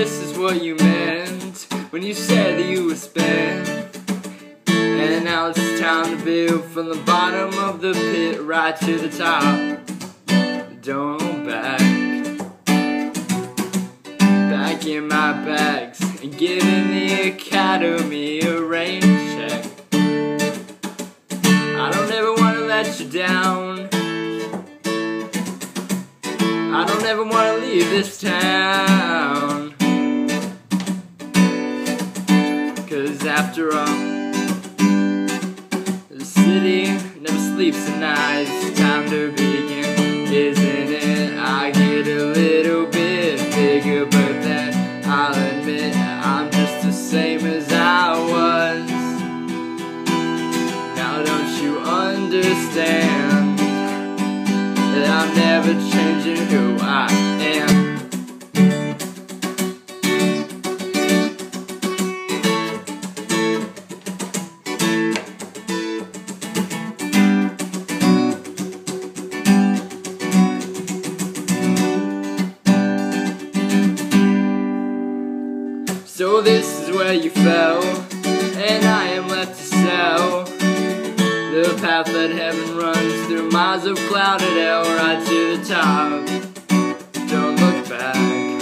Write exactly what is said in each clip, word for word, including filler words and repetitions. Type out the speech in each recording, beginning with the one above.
this is what you meant when you said that you were spent. And now it's time to build from the bottom of the pit right to the top. Don't look back. Back in my bags and giving the academy a rain check. I don't ever want to let you down. I don't ever want to leave this town. 'Cause after all, the city never sleeps at night. It's time to begin, isn't it? I get a little bit bigger, but then I'll admit I'm just the same as I was. Now don't you understand that I'm never changing who I am? So this is where you fell, and I am left to sell the path that heaven runs through miles of clouded hell right to the top. Don't look back.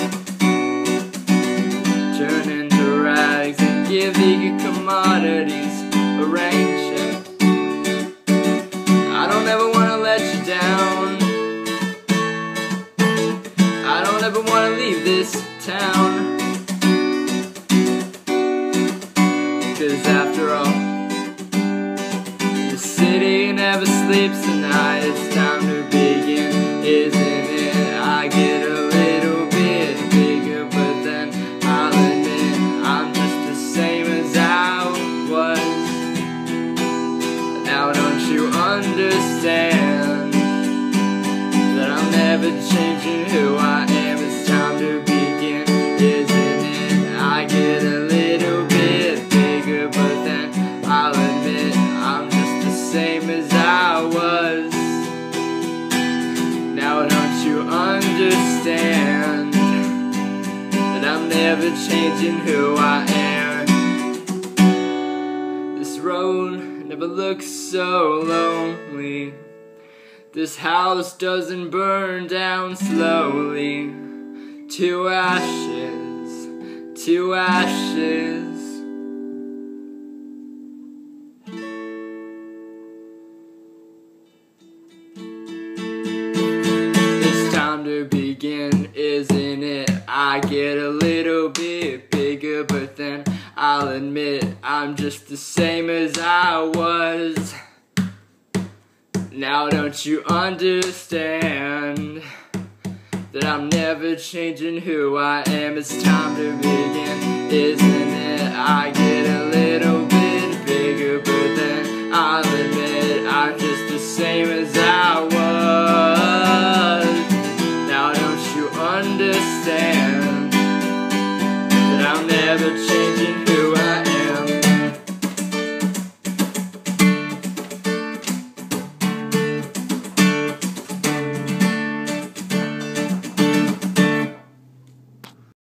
Turn into rags and give the commodities a rain check. I don't ever want to let you down. I don't ever want to leave this town. 'Cause after all, the city never sleeps at night. It's time to begin, isn't it? I get a little bit bigger, but then I'll admit I'm just the same as I was. Now don't you understand that I'm never changing who I am? It's time to begin, isn't it? I get a little bit bigger, but then I'll admit I'm just the same as I was. Now don't you understand that I'm never changing who I am? This road never looks so lonely. This house doesn't burn down slowly. To ashes, to ashes. Time to begin, isn't it? I get a little bit bigger, but then I'll admit I'm just the same as I was. Now don't you understand that I'm never changing who I am? It's time to begin, isn't it? I get a little bit